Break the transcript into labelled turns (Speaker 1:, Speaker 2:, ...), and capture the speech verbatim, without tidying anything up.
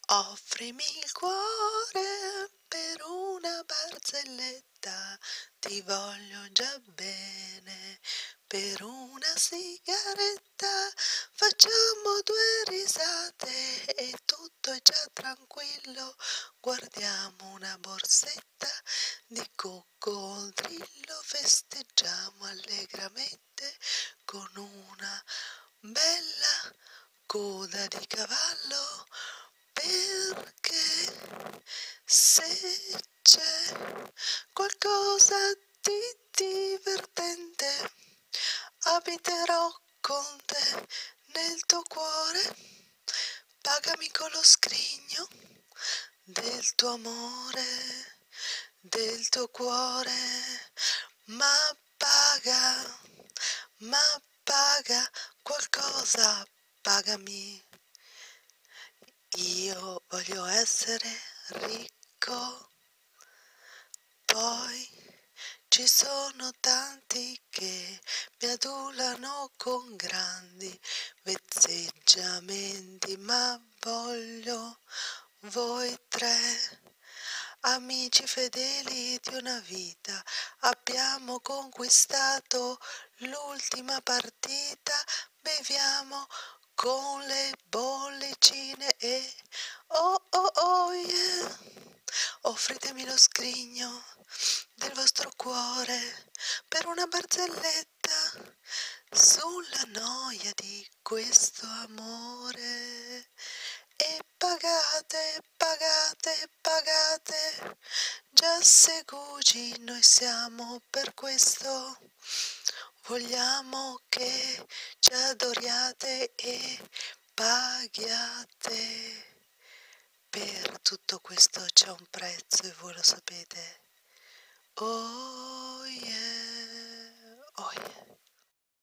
Speaker 1: Offrimi il cuore per una barzelletta, ti voglio già bene. Per una sigaretta facciamo due risate e tutto è già tranquillo. Guardiamo una borsetta di coccodrillo, festeggiamo allegramente con una bella coda di cavallo, perché se c'è qualcosa di divertente abiterò con te nel tuo cuore, pagami con lo scrigno del tuo amore, del tuo cuore, ma paga, ma paga qualcosa, pagami. Io voglio essere ricco, poi ci sono tanti che mi adulano con grandi vezzeggiamenti, ma voglio voi tre, amici fedeli di una vita, abbiamo conquistato l'ultima partita, beviamo con le bollicine e oh oh oh yeah, offritemi lo scrigno del vostro cuore per una barzelletta sulla noia di questo amore. E pagate, pagate, pagate, già segugi noi siamo, per questo vogliamo che ci adoriate e paghiate. Per tutto questo c'è un prezzo e voi lo sapete. Oh yeah.